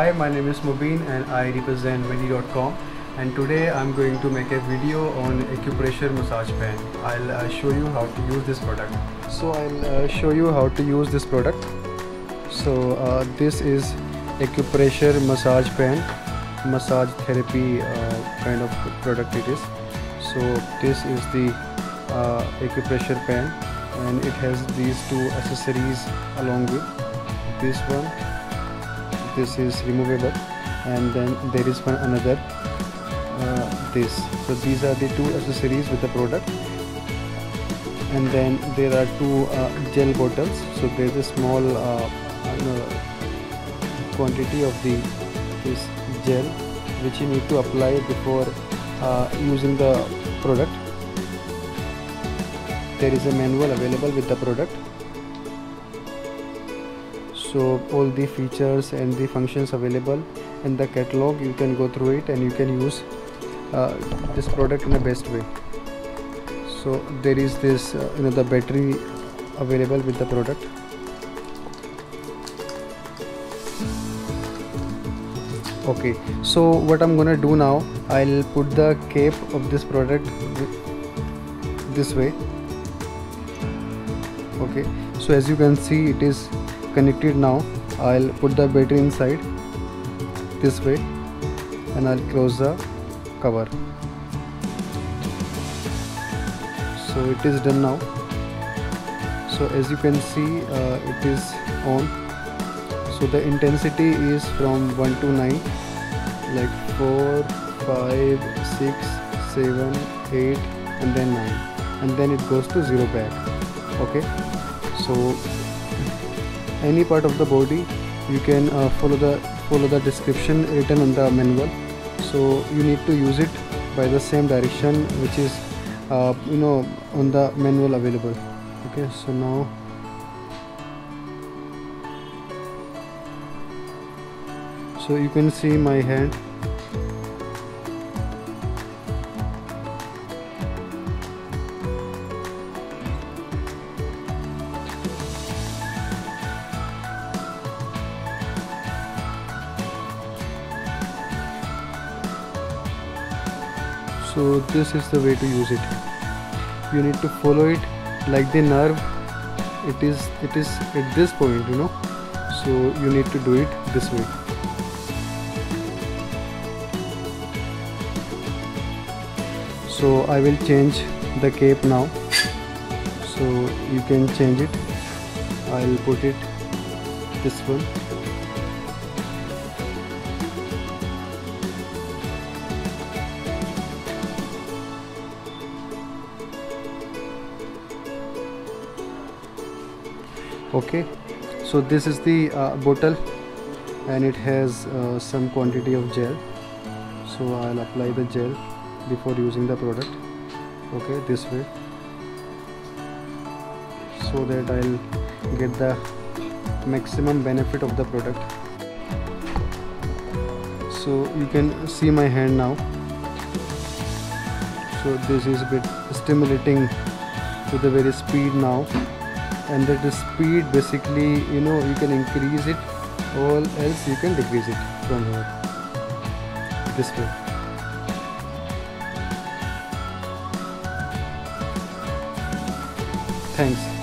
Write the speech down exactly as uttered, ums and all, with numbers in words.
Hi, my name is Mubin and I represent Medi dot com, and today I'm going to make a video on acupressure massage pen. I'll uh, show you how to use this product. So I'll uh, show you how to use this product. So uh, this is acupressure massage pen, massage therapy uh, kind of product it is. So this is the uh, acupressure pen, and it has these two accessories along with this one. This is removable, and then there is one another uh, this. So these are the two accessories with the product, and then there are two uh, gel bottles. So there is a small uh, you know, quantity of the this gel which you need to apply before uh, using the product. There is a manual available with the product. So all the features and the functions available in the catalog, you can go through it and you can use uh, this product in the best way. So there is this uh, you know the battery available with the product. Okay, so what I'm gonna do now, I'll put the cape of this product this way. Okay, so as you can see, it is connected now. I'll put the battery inside this way and I'll close the cover. So it is done now. So as you can see, uh, it is on. So the intensity is from one to nine, like four, five, six, seven, eight, and then nine, and then it goes to zero back. Okay, so any part of the body you can uh, follow the follow the description written on the manual. So you need to use it by the same direction which is uh, you know on the manual available. Okay, so now so you can see my hand. So this is the way to use it. You need to follow it like the nerve. It is it is at this point, you know. So you need to do it this way. So I will change the cape now. So you can change it. I'll put it this one. Okay, so this is the uh, bottle, and it has uh, some quantity of gel. So I'll apply the gel before using the product. Okay, this way, so that I'll get the maximum benefit of the product. So you can see my hand now. So this is a bit stimulating to the very speed now, and that is speed basically, you know, you can increase it, or else you can decrease it from here this way. Thanks.